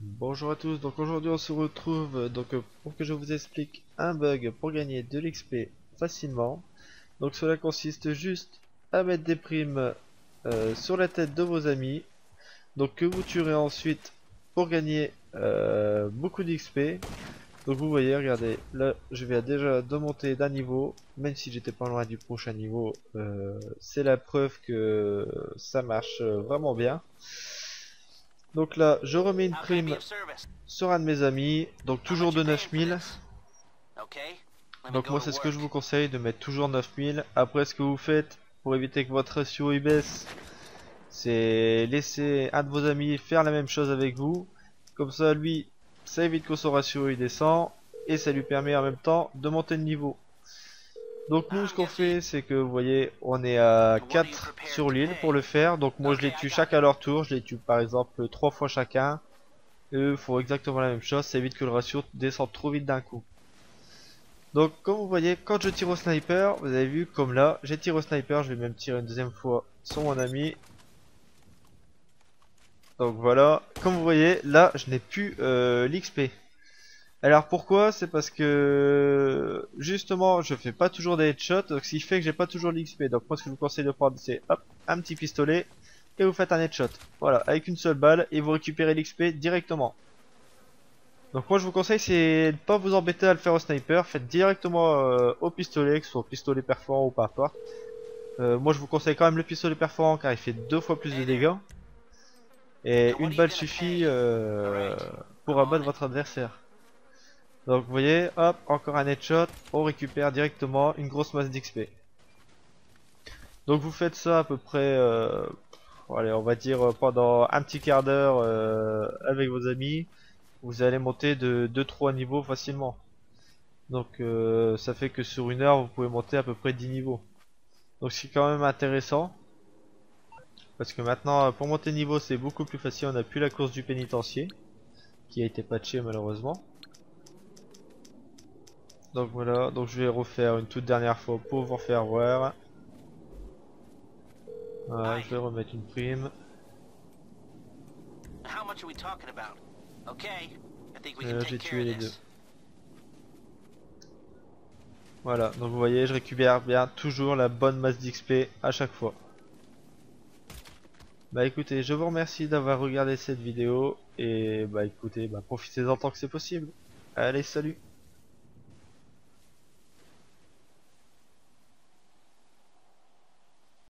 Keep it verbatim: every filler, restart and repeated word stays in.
Bonjour à tous, donc aujourd'hui on se retrouve euh, donc euh, pour que je vous explique un bug pour gagner de l'X P facilement. Donc cela consiste juste à mettre des primes euh, sur la tête de vos amis, donc que vous tuerez ensuite pour gagner euh, beaucoup d'X P. Donc vous voyez, regardez, là je viens déjà de monter d'un niveau, même si j'étais pas loin du prochain niveau, euh, c'est la preuve que ça marche euh, vraiment bien. Donc là, je remets une prime sur un de mes amis, donc toujours de neuf mille. Donc moi c'est ce que je vous conseille, de mettre toujours neuf mille. Après ce que vous faites pour éviter que votre ratio y baisse, c'est laisser un de vos amis faire la même chose avec vous. Comme ça lui, ça évite que son ratio il descend et ça lui permet en même temps de monter de niveau. Donc nous ce qu'on fait, c'est que vous voyez, on est à quatre sur l'île pour le faire. Donc moi je les tue chaque à leur tour, je les tue par exemple trois fois chacun. Eux font exactement la même chose, ça évite que le ratio descende trop vite d'un coup. Donc comme vous voyez, quand je tire au sniper, vous avez vu comme là, j'ai tiré au sniper, je vais même tirer une deuxième fois sur mon ami. Donc voilà, comme vous voyez, là je n'ai plus euh, l'X P. Alors pourquoi? C'est parce que justement je fais pas toujours des headshots, donc ce qui fait que j'ai pas toujours l'X P. Donc moi ce que je vous conseille de prendre, c'est hop, un petit pistolet et vous faites un headshot. Voilà, avec une seule balle et vous récupérez l'X P directement. Donc moi je vous conseille, c'est de pas vous embêter à le faire au sniper, faites directement euh, au pistolet, que ce soit au pistolet perforant ou peu importe. Euh, moi je vous conseille quand même le pistolet perforant car il fait deux fois plus de dégâts. Et une balle suffit euh, pour abattre votre adversaire. Donc vous voyez, hop, encore un headshot, on récupère directement une grosse masse d'X P. Donc vous faites ça à peu près, euh, allez, on va dire pendant un petit quart d'heure euh, avec vos amis. Vous allez monter de deux trois niveaux facilement. Donc euh, ça fait que sur une heure vous pouvez monter à peu près dix niveaux. Donc c'est quand même intéressant. Parce que maintenant pour monter niveau c'est beaucoup plus facile, on n'a plus la course du pénitencier. Qui a été patché malheureusement. Donc voilà, donc je vais refaire une toute dernière fois pour vous faire voir. Voilà, je vais remettre une prime. Et là j'ai tué les deux. Voilà, donc vous voyez, je récupère bien toujours la bonne masse d'X P à chaque fois. Bah écoutez, je vous remercie d'avoir regardé cette vidéo et bah écoutez, bah profitez-en tant que c'est possible. Allez, salut!